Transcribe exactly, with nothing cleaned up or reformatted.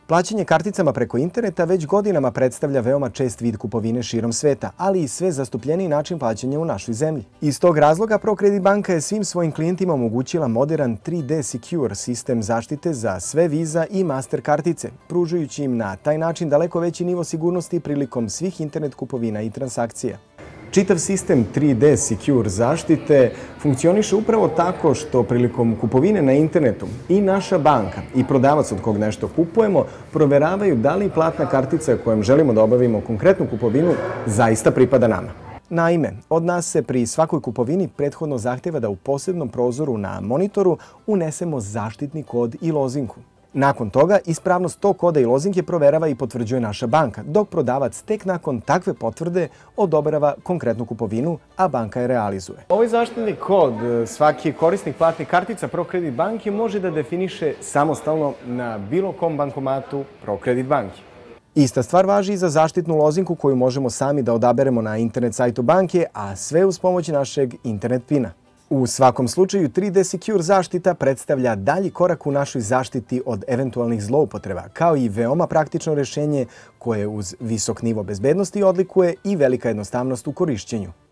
Plaćanje karticama preko interneta već godinama predstavlja veoma čest vid kupovine širom sveta, ali i sve zastupljeniji način plaćanja u našoj zemlji. Iz tog razloga ProCredit banka je svim svojim klijentima omogućila moderan tri D Secure sistem zaštite za sve Visa i Master kartice, pružajući im na taj način daleko veći nivo sigurnosti prilikom svih internet kupovina i transakcija. Čitav sistem tri D Secure zaštite funkcioniše upravo tako što prilikom kupovine na internetu i naša banka i prodavac od kog nešto kupujemo proveravaju da li platna kartica kojom želimo da obavimo konkretnu kupovinu zaista pripada nama. Naime, od nas se pri svakoj kupovini prethodno zahteva da u posebnom prozoru na monitoru unesemo zaštitni kod i lozinku. Nakon toga, ispravnost tog koda i lozinke proverava i potvrđuje naša banka, dok prodavac tek nakon takve potvrde odobrava konkretnu kupovinu, a banka je realizuje. Ovaj zaštitni kod svaki korisnik platnih kartica ProCredit banke može da definiše samostalno na bilo kom bankomatu ProCredit banke. Ista stvar važi i za zaštitnu lozinku koju možemo sami da odaberemo na internet sajtu banke, a sve uz pomoć našeg internet pina. U svakom slučaju, tri D Secure zaštita predstavlja dalji korak u našoj zaštiti od eventualnih zloupotreba, kao i veoma praktično rješenje koje uz visok nivo bezbednosti odlikuje i velika jednostavnost u korišćenju.